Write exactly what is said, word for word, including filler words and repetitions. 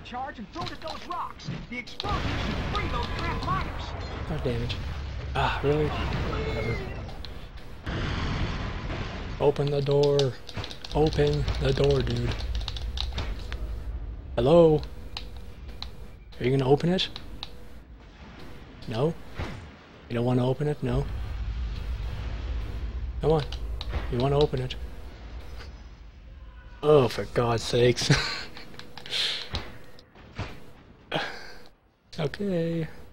charge and throw it at those rocks. The explosion should free those trapped miners. God damn it. Ah, really? Whatever. Open the door. Open the door, dude. Hello? Are you gonna open it? No? You don't want to open it? No? Come on. You want to open it? Oh, for God's sakes. Okay.